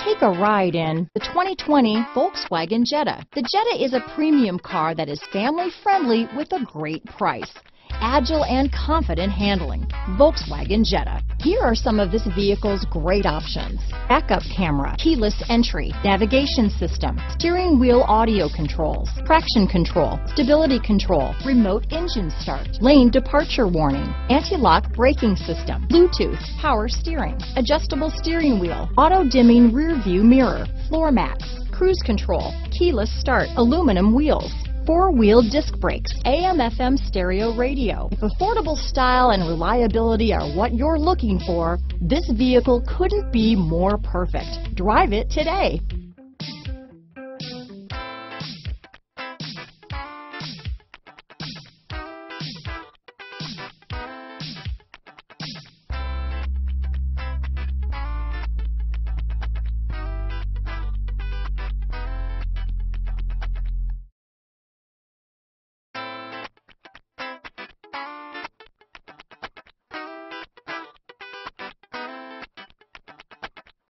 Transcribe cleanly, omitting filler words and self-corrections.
Take a ride in the 2020 Volkswagen Jetta. The Jetta is a premium car that is family friendly with a great price. Agile and confident handling. Volkswagen Jetta. Here are some of this vehicle's great options: backup camera, keyless entry, navigation system, steering wheel audio controls, traction control, stability control, remote engine start, lane departure warning, anti-lock braking system, Bluetooth, power steering, adjustable steering wheel, auto dimming rear view mirror, floor mats, cruise control, keyless start, aluminum wheels, four-wheel disc brakes, AM/FM stereo radio. If affordable style and reliability are what you're looking for, this vehicle couldn't be more perfect. Drive it today.